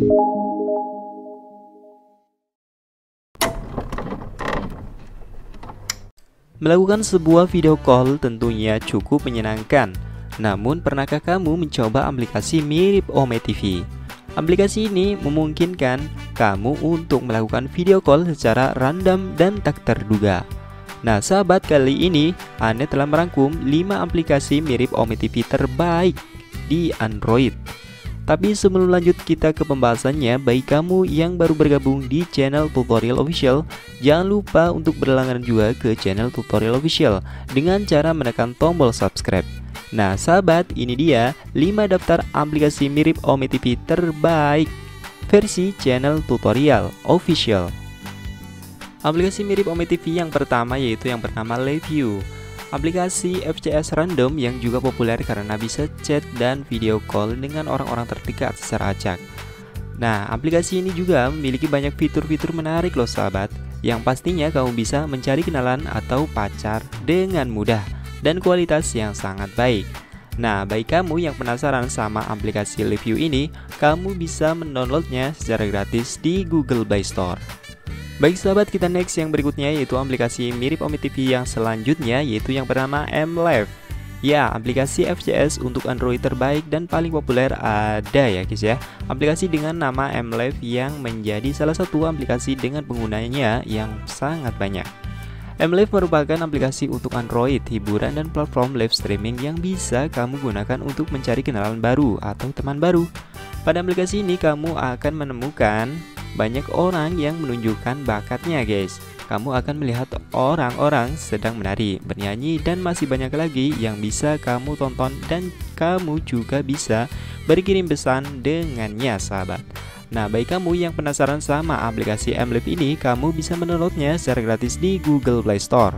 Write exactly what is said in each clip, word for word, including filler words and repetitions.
Melakukan sebuah video call tentunya cukup menyenangkan. Namun, pernahkah kamu mencoba aplikasi mirip Ome T V? Aplikasi ini memungkinkan kamu untuk melakukan video call secara random dan tak terduga. Nah, sahabat, kali ini Ane telah merangkum lima aplikasi mirip Ome T V terbaik di Android. Tapi sebelum lanjut kita ke pembahasannya, bagi kamu yang baru bergabung di channel Tutorial Official, jangan lupa untuk berlangganan juga ke channel Tutorial Official dengan cara menekan tombol subscribe. Nah, sahabat, ini dia lima daftar aplikasi mirip Ome T V terbaik versi channel Tutorial Official. Aplikasi mirip Ome T V yang pertama yaitu yang bernama Leview. Aplikasi F C S random yang juga populer karena bisa chat dan video call dengan orang-orang terdekat secara acak. Nah, aplikasi ini juga memiliki banyak fitur-fitur menarik loh sahabat, yang pastinya kamu bisa mencari kenalan atau pacar dengan mudah dan kualitas yang sangat baik. Nah, bagi kamu yang penasaran sama aplikasi Leview ini, kamu bisa mendownloadnya secara gratis di Google Play Store. Baik sahabat, kita next yang berikutnya yaitu aplikasi mirip Ome T V yang selanjutnya yaitu yang bernama mLive. Ya, aplikasi F C S untuk Android terbaik dan paling populer ada ya guys ya. Aplikasi dengan nama mLive yang menjadi salah satu aplikasi dengan penggunanya yang sangat banyak. mLive merupakan aplikasi untuk Android, hiburan dan platform live streaming yang bisa kamu gunakan untuk mencari kenalan baru atau teman baru. Pada aplikasi ini kamu akan menemukan banyak orang yang menunjukkan bakatnya guys. Kamu akan melihat orang-orang sedang menari, bernyanyi, dan masih banyak lagi yang bisa kamu tonton, dan kamu juga bisa berkirim pesan dengannya sahabat. Nah, bagi kamu yang penasaran sama aplikasi mLive ini, kamu bisa mendownloadnya secara gratis di Google Play Store.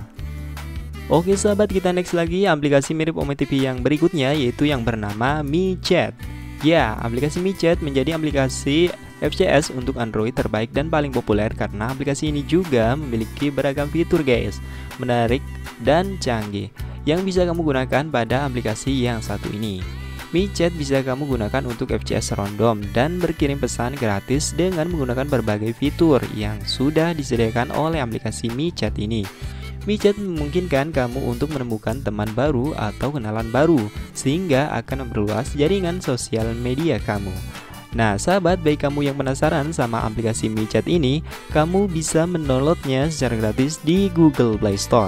Oke sahabat, kita next lagi aplikasi mirip Ome T V yang berikutnya yaitu yang bernama MiChat. Ya, aplikasi MiChat menjadi aplikasi F C S untuk Android terbaik dan paling populer karena aplikasi ini juga memiliki beragam fitur guys, menarik dan canggih yang bisa kamu gunakan pada aplikasi yang satu ini. MiChat bisa kamu gunakan untuk F C S random dan berkirim pesan gratis dengan menggunakan berbagai fitur yang sudah disediakan oleh aplikasi MiChat ini. MiChat memungkinkan kamu untuk menemukan teman baru atau kenalan baru, sehingga akan memperluas jaringan sosial media kamu. Nah sahabat, bagi kamu yang penasaran sama aplikasi MiChat ini, kamu bisa mendownloadnya secara gratis di Google Play Store.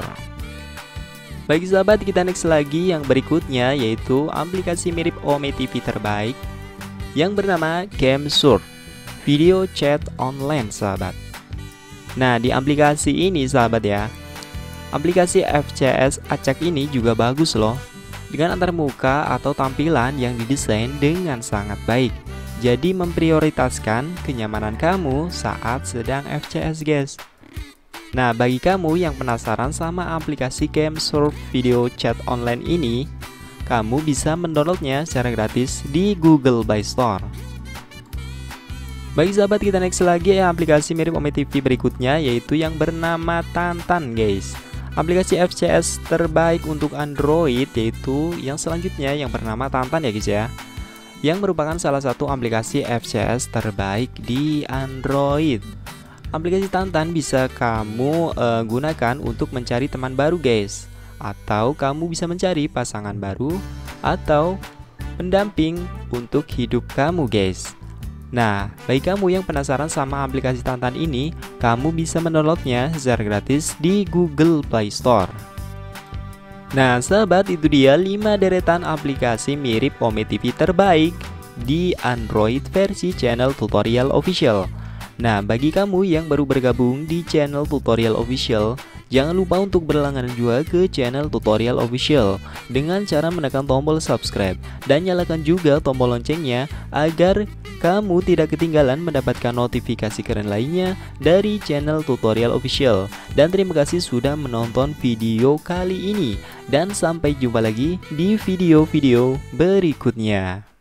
Baik sahabat, kita next lagi yang berikutnya yaitu aplikasi mirip Ome T V terbaik yang bernama Camsurf, video chat online sahabat. Nah, di aplikasi ini sahabat ya, aplikasi F C S acak ini juga bagus loh, dengan antarmuka atau tampilan yang didesain dengan sangat baik. Jadi memprioritaskan kenyamanan kamu saat sedang F C S guys. Nah, bagi kamu yang penasaran sama aplikasi Camsurf video chat online ini, kamu bisa mendownloadnya secara gratis di Google Play Store. Baik sahabat, kita next lagi ya aplikasi mirip Ome T V berikutnya yaitu yang bernama Tantan guys. Aplikasi F C S terbaik untuk Android yaitu yang selanjutnya yang bernama Tantan ya guys ya, yang merupakan salah satu aplikasi F C S terbaik di Android. Aplikasi Tantan bisa kamu uh, gunakan untuk mencari teman baru guys, atau kamu bisa mencari pasangan baru atau pendamping untuk hidup kamu guys. Nah, bagi kamu yang penasaran sama aplikasi Tantan ini, kamu bisa mendownloadnya secara gratis di Google Play Store. Nah sahabat, itu dia lima deretan aplikasi mirip Ome T V terbaik di Android versi channel Tutorial Official. Nah, bagi kamu yang baru bergabung di channel Tutorial Official, jangan lupa untuk berlangganan juga ke channel Tutorial Official dengan cara menekan tombol subscribe dan nyalakan juga tombol loncengnya agar kamu tidak ketinggalan mendapatkan notifikasi keren lainnya dari channel Tutorial Official. Dan terima kasih sudah menonton video kali ini, dan sampai jumpa lagi di video-video berikutnya.